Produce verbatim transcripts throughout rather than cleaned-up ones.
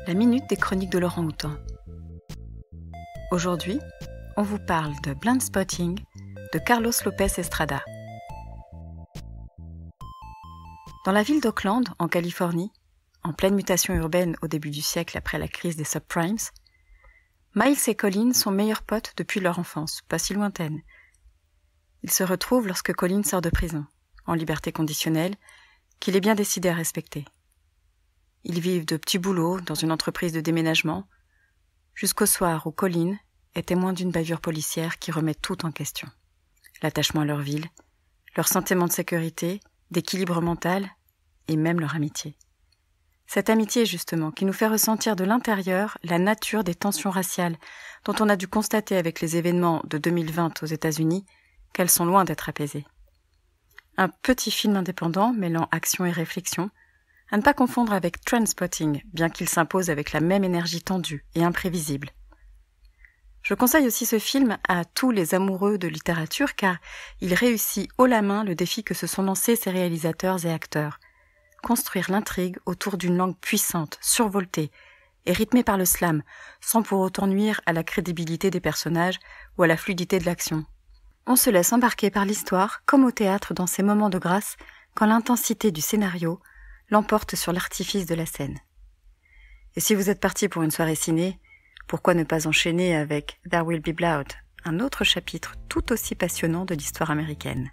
la minute des chroniques de l'orang-outan. Aujourd'hui, on vous parle de Blind Spotting de Carlos Lopez Estrada. Dans la ville d'Oakland, en Californie, en pleine mutation urbaine au début du siècle après la crise des subprimes, Miles et Colin sont meilleurs potes depuis leur enfance, pas si lointaine. Ils se retrouvent lorsque Colin sort de prison, en liberté conditionnelle, qu'il est bien décidé à respecter. Ils vivent de petits boulots dans une entreprise de déménagement, jusqu'au soir où Colin est témoin d'une bavure policière qui remet tout en question. L'attachement à leur ville, leur sentiment de sécurité, d'équilibre mental et même leur amitié. Cette amitié, justement, qui nous fait ressentir de l'intérieur la nature des tensions raciales dont on a dû constater avec les événements de deux mille vingt aux États-Unis qu'elles sont loin d'être apaisées. Un petit film indépendant mêlant action et réflexion, à ne pas confondre avec Trainspotting, bien qu'il s'impose avec la même énergie tendue et imprévisible. Je conseille aussi ce film à tous les amoureux de littérature car il réussit haut la main le défi que se sont lancés ses réalisateurs et acteurs. Construire l'intrigue autour d'une langue puissante, survoltée et rythmée par le slam, sans pour autant nuire à la crédibilité des personnages ou à la fluidité de l'action. On se laisse embarquer par l'histoire, comme au théâtre dans ces moments de grâce, quand l'intensité du scénario l'emporte sur l'artifice de la scène. Et si vous êtes parti pour une soirée ciné, pourquoi ne pas enchaîner avec There Will Be Blood, un autre chapitre tout aussi passionnant de l'histoire américaine.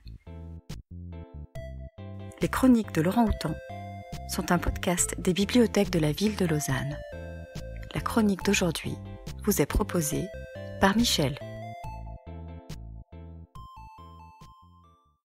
Les chroniques de l'orang-outan sont un podcast des bibliothèques de la ville de Lausanne. La chronique d'aujourd'hui vous est proposée par Michel.